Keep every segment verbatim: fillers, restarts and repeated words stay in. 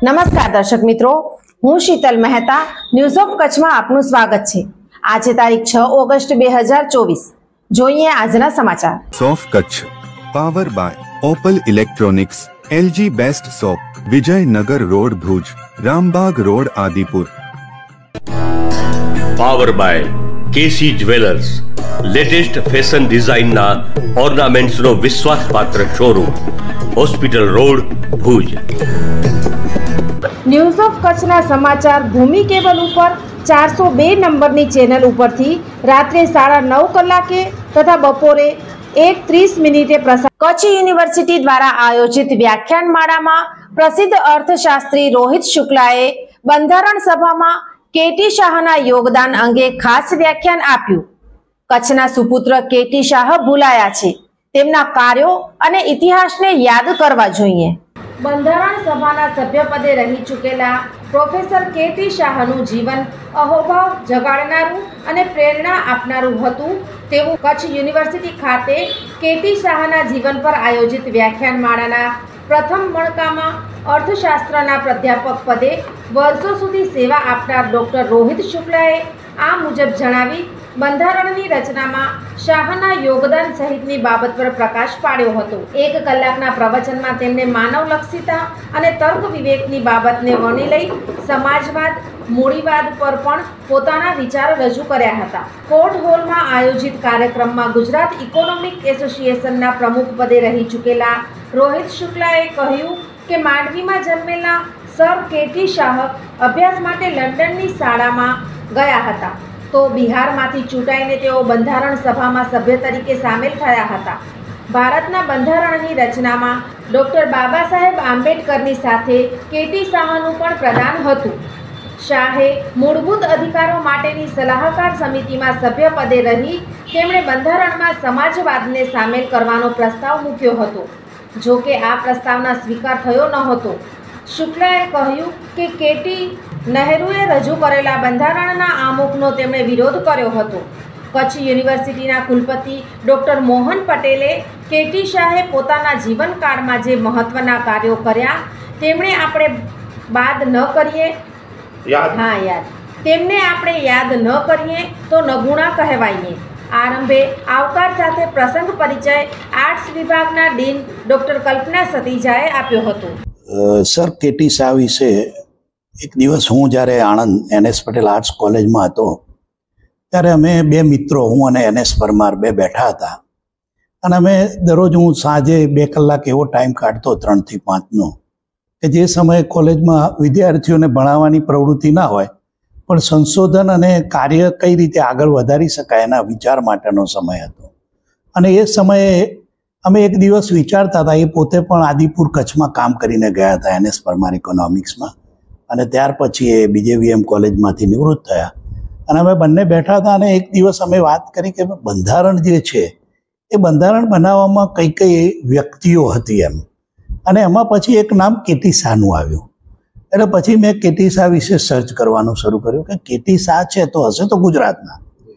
નમસ્કાર દર્શક મિત્રો, હું શીતલ મહેતા ન્યૂઝ ઓફ કચ્છમાં આપનું સ્વાગત છે। આજે તારીખ છ ઓગસ્ટ બે હજાર ચોવીસ। જોઈએ આજના સમાચાર। સોફ Kutch power by Opal electronics, LG best shop, Vijaynagar road Bhuj, Rambag road Adipur. Power by KC jewellers, latest fashion ડિઝાઇનના ઓર્નામેન્ટ્સનો વિશ્વાસપાત્ર showroom, hospital road Bhuj. News of કચ્છના સમાચાર ભૂમિ કેબલ ઉપર ચારસો બે નંબરની ચેનલ ઉપરથી રાત્રે સાડા નવ કલાકે તથા બપોરે એક ત્રીસ મિનિટે પ્રસાર। કચ્છ યુનિવર્સિટી દ્વારા આયોજિત વ્યાખ્યાનમાળામાં પ્રસિદ્ધ અર્થશાસ્ત્રી રોહિત શુક્લાએ બંધારણ સભામાં કેટી શાહના યોગદાન અંગે ખાસ વ્યાખ્યાન આપ્યું। કચ્છના સુપુત્ર કેટી શાહ ભૂલાયા છે, તેમના કાર્યો અને ઇતિહાસને યાદ કરવા જોઈએ। બંધારણ સભાના સભ્યપદે રહી ચૂકેલા પ્રોફેસર કેટી શાહનું જીવન અહોભાવ જગાડનારું અને પ્રેરણા આપનારું હતું તેવું કચ્છ યુનિવર્સિટી ખાતે કેટી શાહના જીવન પર આયોજિત વ્યાખ્યાનમાળાના પ્રથમ મણકામાં અર્થશાસ્ત્રના પ્રાધ્યાપક પદે વર્ષો સુધી સેવા આપનાર ડોક્ટર રોહિત શુક્લાએ આ મુજબ જણાવી બંધારણની રચનામાં શાહના યોગદાન સહિતની બાબત પર પ્રકાશ પાડ્યો હતો। એક કલાકના પ્રવચનમાં તેમણે માનવલક્ષીતા અને તર્ક વિવેકની બાબતને વણી લઈ સમાજવાદ, મૂડીવાદ પર પણ પોતાના વિચાર રજૂ કર્યા હતા। કોર્ટ હોલમાં આયોજિત કાર્યક્રમમાં ગુજરાત ઇકોનોમિક એસોસિએશનના પ્રમુખ પદે રહી ચૂકેલા રોહિત શુક્લાએ કહ્યું કે માંડવીમાં જન્મેલા સર કેટી શાહ અભ્યાસ માટે લંડનની શાળામાં ગયા હતા, તો બિહારમાંથી ચૂંટાઈને તેઓ બંધારણ સભામાં સભ્ય તરીકે સામેલ થયા હતા। ભારતના બંધારણની રચનામાં ડૉક્ટર બાબા સાહેબ આંબેડકરની સાથે કેટી શાહનું પણ પ્રદાન હતું। શાહે મૂળભૂત અધિકારો માટેની સલાહકાર સમિતિમાં સભ્ય પદે રહી તેમણે બંધારણમાં સમાજવાદને સામેલ કરવાનો પ્રસ્તાવ મૂક્યો હતો, જો કે આ પ્રસ્તાવના સ્વીકાર થયો ન હતો। શુક્લાએ કહ્યું કે કેટી નહેરુએ રજૂ કરેલા બંધારણના આમુખનો તેમણે વિરોધ કર્યો હતો। કચ્છ યુનિવર્સિટીના કુલપતિ ડૉક્ટર મોહન પટેલે કેટી શાહે પોતાના જીવનકાળમાં જે મહત્ત્વના કાર્યો કર્યા તેમણે આપણે બાદ ન કરીએ હા યાદ તેમને આપણે યાદ ન કરીએ તો નગુણા કહેવાઈએ। આરંભે આવકાર સાથે પ્રસંગ પરિચય આર્ટ્સ વિભાગના ડીન ડૉક્ટર કલ્પના સતીજાએ આપ્યો હતો। સર કેટી શાહ વિશે એક દિવસ હું જ્યારે આણંદ એનએસ પટેલ આર્ટ્સ કોલેજમાં હતો ત્યારે અમે બે મિત્રો, હું અને એનએસ પરમાર બે બેઠા હતા અને અમે દરરોજ હું સાંજે બે કલાક એવો ટાઈમ કાઢતો ત્રણથી પાંચનો કે જે સમયે કોલેજમાં વિદ્યાર્થીઓને ભણાવવાની પ્રવૃત્તિ ના હોય પણ સંશોધન અને કાર્ય કઈ રીતે આગળ વધારી શકાય એના વિચાર માટેનો સમય હતો। અને એ સમયે અમે એક દિવસ વિચારતા હતા, એ પોતે પણ આદિપુર કચ્છમાં કામ કરીને ગયા હતા એનએસ પરમાર ઇકોનોમિક્સમાં, અને ત્યાર પછી એ બીજેવીએમ કોલેજમાંથી નિવૃત્ત થયા અને અમે બંને બેઠા હતા અને એક દિવસ અમે વાત કરી કે બંધારણ જે છે એ બંધારણ બનાવવામાં કઈ કઈ વ્યક્તિઓ હતી એમ, અને એમાં પછી એક નામ કેટી શાહનું આવ્યું। એટલે પછી મેં કેટી શાહ વિશે સર્ચ કરવાનું શરૂ કર્યું કે કેટી શાહ છે તો હશે તો ગુજરાતના,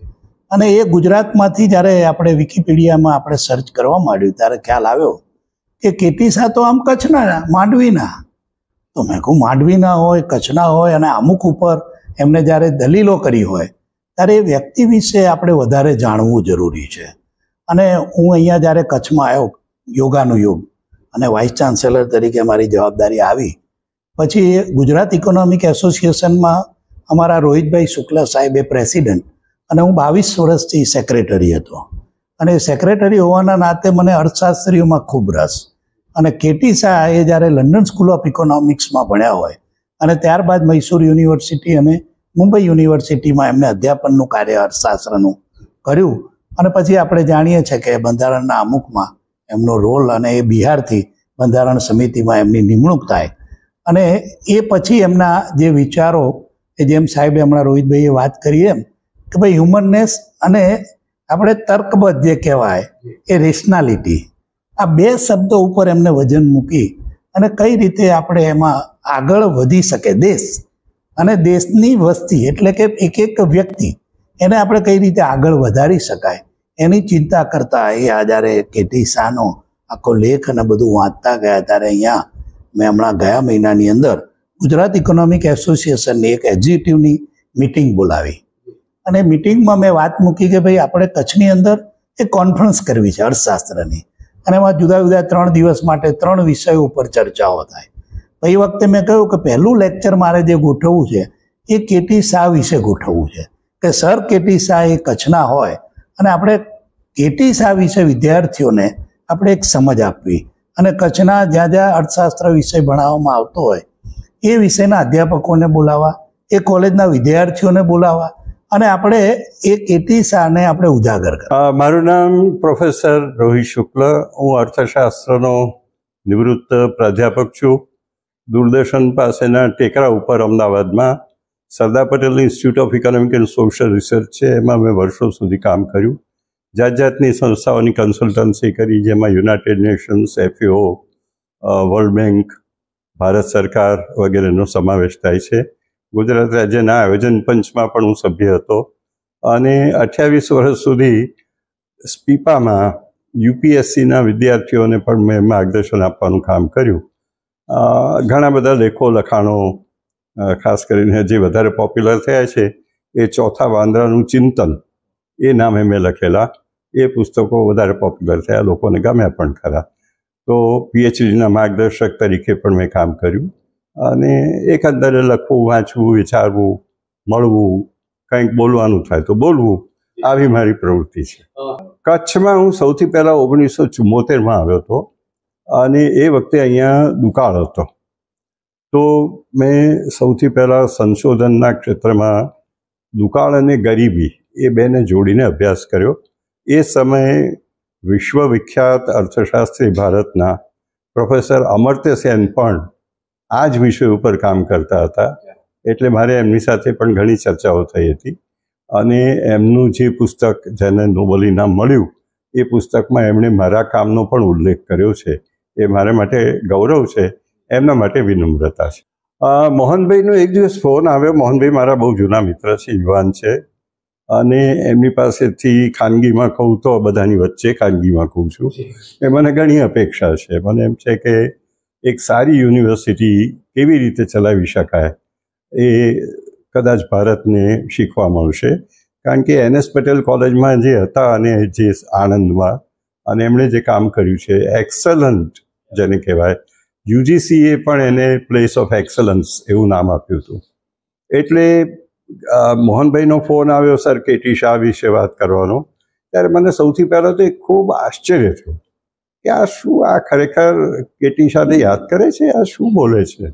અને એ ગુજરાતમાંથી જ્યારે આપણે વિકિપીડિયામાં આપણે સર્ચ કરવા માંડ્યું ત્યારે ખ્યાલ આવ્યો કે કેટી શાહ તો આમ કચ્છના, માંડવીના। તો મેં કહું માંડવીના હોય, કચ્છના હોય અને અમુક ઉપર એમને જ્યારે દલીલો કરી હોય ત્યારે એ વ્યક્તિ વિશે આપણે વધારે જાણવું જરૂરી છે। અને હું અહીંયા જ્યારે કચ્છમાં આવ્યો યોગાનું યુગ અને વાઇસ ચાન્સેલર તરીકે મારી જવાબદારી આવી પછી ગુજરાત ઇકોનોમિક એસોસિએશનમાં અમારા રોહિતભાઈ શુક્લા સાહેબ એ પ્રેસિડેન્ટ અને હું બાવીસ વર્ષથી સેક્રેટરી હતો, અને સેક્રેટરી હોવાના નાતે મને અર્થશાસ્ત્રીઓમાં ખૂબ રસ। અને કેટી શાહ એ જ્યારે લંડન સ્કૂલ ઓફ ઇકોનોમિક્સમાં ભણ્યા હોય અને ત્યારબાદ મૈસૂર યુનિવર્સિટી અને મુંબઈ યુનિવર્સિટીમાં એમને અધ્યાપનનું કાર્ય અર્થશાસ્ત્રનું કર્યું, અને પછી આપણે જાણીએ છીએ કે બંધારણના અમુકમાં એમનો રોલ, અને એ બિહારથી બંધારણ સમિતિમાં એમની નિમણૂક થાય, અને એ પછી એમના જે વિચારો કે જેમ સાહેબે હમણાં રોહિતભાઈએ વાત કરી એમ કે ભાઈ હ્યુમનનેસ અને આપણે તર્કબદ્ધ જે કહેવાય એ રેશનાલિટી, આ બે શબ્દો ઉપર એમને વજન મૂકી અને કઈ રીતે આપણે એમાં આગળ વધી શકે દેશ અને દેશની વસ્તી એટલે કે એક એક વ્યક્તિ એને આપણે કઈ રીતે આગળ વધારી શકાય એની ચિંતા કરતા એ આ જ્યારે કેટી શાહનો આખો લેખ અને બધું વાંચતા ગયા ત્યારે અહીંયા મેં હમણાં ગયા મહિનાની અંદર ગુજરાત ઇકોનોમિક એસોસિએશનની એક એક્ઝિક્યુટિવની મિટિંગ બોલાવી અને મિટિંગમાં મેં વાત મૂકી કે ભાઈ આપણે કચ્છની અંદર એક કોન્ફરન્સ કરવી છે અર્થશાસ્ત્રની, અને એમાં જુદા જુદા ત્રણ દિવસ માટે ત્રણ વિષયો ઉપર ચર્ચાઓ થાય. એ વખતે મેં કહ્યું કે પહેલું લેક્ચર મારે જે ગોઠવવું છે એ કેટી શાહ વિશે ગોઠવવું છે કે સર કેટી શાહ એ કચ્છના હોય અને આપણે કેટી શાહ વિશે વિદ્યાર્થીઓને આપણે એક સમજ આપવી અને કચ્છના જ્યાં જ્યાં અર્થશાસ્ત્ર વિષય ભણાવવામાં આવતો હોય એ વિષયના અધ્યાપકોને બોલાવવા, એ કોલેજના વિદ્યાર્થીઓને બોલાવવા અને આપણે એ કેટી શાહને આપણે ઉજાગર કરવા. મારું નામ પ્રોફેસર રોહિત શુક્લ, હું અર્થશાસ્ત્રનો નિવૃત્ત પ્રાધ્યાપક છું. દૂરદર્શન પાસેના ટેકરા ઉપર અમદાવાદમાં Sardar Patel institute of economic and social research છે, એમાં મેં વર્ષો સુધી કામ કર્યું. જાત જાતની સંસ્થાઓની કન્સલ્ટન્સી કરી, જેમાં United Nations, FAO, World Bank, Bharat સરકાર વગેરેનો સમાવેશ થાય છે. ગુજરાત રાજ્યના આયોજન પંચમાં પણ હું સભ્ય હતો અને અઠ્યાવીસ વર્ષ સુધી સ્પીપામાં યુપીએસસીના વિદ્યાર્થીઓને પણ મેં માર્ગદર્શન આપવાનું કામ કર્યું. ઘણા બધા લેખો, લખાણો, ખાસ કરીને જે વધારે પોપ્યુલર થયા છે એ ચોથા વાંદરાનું ચિંતન એ નામે મેં લખેલા. એ પુસ્તકો વધારે પોપ્યુલર થયા, લોકોને ગમ્યા પણ ખરા. તો પીએચડીના માર્ગદર્શક તરીકે પણ મેં કામ કર્યું અને એકંદરે લખવું, વાંચવું, વિચારવું, મળવું, કંઈક બોલવાનું થાય તો બોલવું, આવી મારી પ્રવૃત્તિ છે. કચ્છમાં હું સૌથી પહેલાં ઓગણીસો ચુમ્મોતેરમાં આવ્યો હતો અને એ વખતે અહીંયા દુકાળ હતો. તો મેં સૌથી પહેલાં સંશોધનના ક્ષેત્રમાં દુકાળ અને ગરીબી એ બેને જોડીને અભ્યાસ કર્યો. એ સમયે વિશ્વવિખ્યાત અર્થશાસ્ત્રી ભારતના પ્રોફેસર અમર્ત્ય સેન પણ આ જ વિષય ઉપર કામ કરતા હતા, એટલે મારે એમની સાથે પણ ઘણી ચર્ચાઓ થઈ હતી અને એમનું જે પુસ્તક જેને નોબલ ઇનામ મળ્યું એ પુસ્તકમાં એમણે મારા કામનો પણ ઉલ્લેખ કર્યો છે. એ મારા માટે ગૌરવ છે, એમના માટે વિનમ્રતા છે. મોહનભાઈનો એક દિવસ ફોન આવ્યો. મોહનભાઈ મારા બહુ જૂના મિત્ર છે, યુવાન છે અને એમની પાસેથી ખાનગીમાં કહું તો બધાની વચ્ચે ખાનગીમાં કહું છું એ મને ઘણી અપેક્ષા છે. મને એમ છે કે એક સારી યુનિવર્સિટી કેવી રીતે ચલાવી શકાય એ કદાચ ભારતને શીખવા મળશે, કારણ કે એન એસ પટેલ કોલેજમાં જે હતા અને જે આણંદમાં અને એમણે જે કામ કર્યું છે એક્સલન્ટ જેને કહેવાય, યુજીસીએ પણ એને પ્લેસ ઓફ એક્સલન્સ એવું નામ આપ્યું હતું. એટલે મોહનભાઈનો ફોન આવ્યો, સર કેટી શાહ વિશે વાત કરવાનો. ત્યારે મને સૌથી પહેલાં તો એક ખૂબ આશ્ચર્ય થયું કે આ શું, આ ખરેખર કેટી શાહને યાદ કરે છે? આ શું બોલે છે?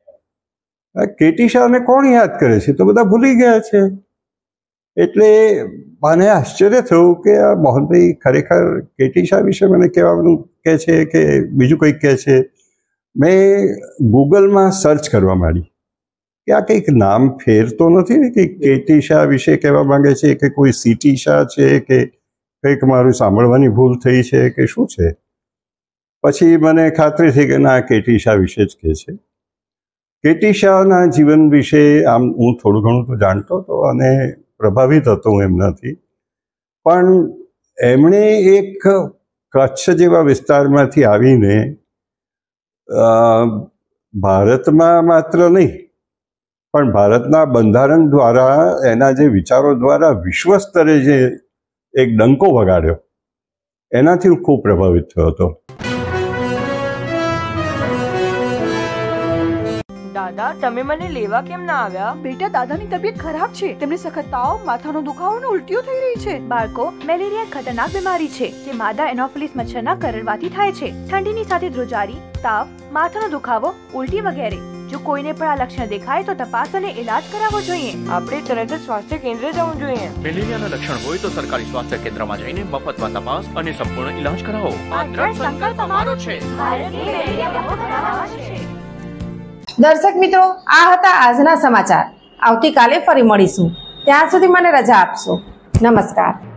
કેટી શાહને કોણ યાદ કરે છે? તો બધા ભૂલી ગયા છે. એટલે મને આશ્ચર્ય થયું કે આ મોહનભાઈ ખરેખર કેટી શાહ વિશે મને કહેવાનું કહે છે કે બીજું કંઈક કહે છે. મેં ગૂગલમાં સર્ચ કરવા માંડી કે આ કંઈક નામ ફેર તો નથી ને, કે કેટી શાહ વિશે કહેવા માંગે છે કે કોઈ સીટી શાહ છે કે કંઈક મારું સાંભળવાની ભૂલ થઈ છે કે શું છે? પછી મને ખાતરી થઈ કે ના, કેટી શાહ વિશે જ કહે છે. કેટી શાહના જીવન વિશે આમ હું થોડું ઘણું તો જાણતો હતો અને પ્રભાવિત હતો હું એમનાથી, પણ એમણે એક કચ્છ જેવા વિસ્તારમાંથી આવીને ભારતમાં માત્ર નહીં પણ ભારતના બંધારણ દ્વારા, એના જે વિચારો દ્વારા વિશ્વ સ્તરે જે એક ડંકો વગાડ્યો, એનાથી હું ખૂબ પ્રભાવિત થયો હતો. દાદા, તમે મને લેવા કેમ ના આવ્યા? બેટા, દાદાની તબિયત ખરાબ છે. તેમને સખત તાવ, માથાનો દુખાવો અને ઉલટીઓ થઈ રહી છે. બાળકો, મેલેરિયા ખતરનાક બીમારી છે જે માદા એનોફિલિસ મચ્છરના કરડવાથી થાય છે. ઠંડીની સાથે ધ્રુજારી, તાવ, માથાનો દુખાવો, ઉલટી વગેરે. જો કોઈને પણ આ લક્ષણ દેખાય તો તપાસ અને ઇલાજ કરાવવો જોઈએ. આપણે તરત જ સ્વાસ્થ્ય કેન્દ્ર જવું જોઈએ. મેલેરિયાના લક્ષણ હોય તો સરકારી સ્વાસ્થ્ય કેન્દ્રમાં જઈને મફતમાં તપાસ અને સંપૂર્ણ ઇલાજ કરાવો. આ દ્રઢ સંકલ્પ અમારો છે. દર્શક મિત્રો, આ હતા આજના સમાચાર. આવતીકાલે ફરી મળીશું. ત્યાં સુધી મને રજા આપશો. નમસ્કાર.